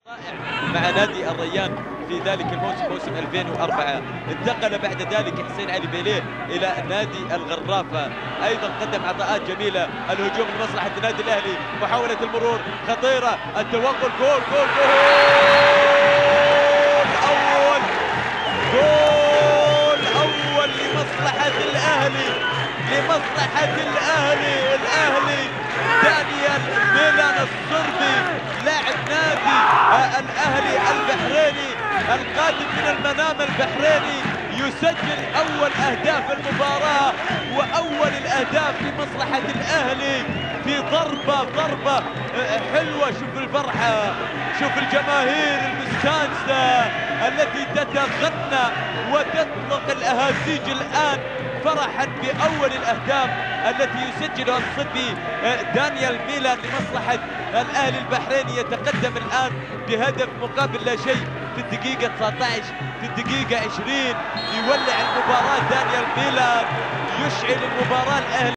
مع نادي الريان في ذلك الموسم موسم 2004. انتقل بعد ذلك حسين علي بيليه الى نادي الغرافه، ايضا قدم عطاءات جميله. الهجوم لمصلحه النادي الاهلي، محاوله المرور خطيره، التوغل، جول جول جول اول لمصلحه الاهلي، الاهلي دانيال ميلان الصربي لاعب نادي الاهلي البحريني القادم من المنام البحريني يسجل اول اهداف المباراه واول الاهداف لمصلحه الاهلي في ضربه حلوه. شوف الفرحه، شوف الجماهير المستانسه التي تتغنى وتطلق الاهازيج الان فرحا باول الاهداف التي يسجلها الصربي دانيال ميلان لمصلحه الاهلي البحريني. يتقدم الان بهدف مقابل لا شيء في الدقيقه 19، في الدقيقه 20 يولع المباراه دانيال ميلان، يشعل المباراه الاهلي.